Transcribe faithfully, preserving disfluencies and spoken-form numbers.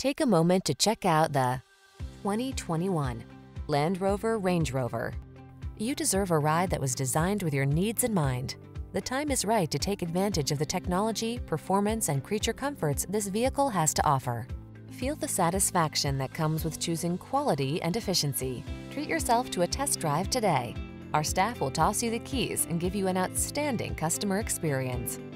Take a moment to check out the twenty twenty-one Land Rover Range Rover. You deserve a ride that was designed with your needs in mind. The time is right to take advantage of the technology, performance, and creature comforts this vehicle has to offer. Feel the satisfaction that comes with choosing quality and efficiency. Treat yourself to a test drive today. Our staff will toss you the keys and give you an outstanding customer experience.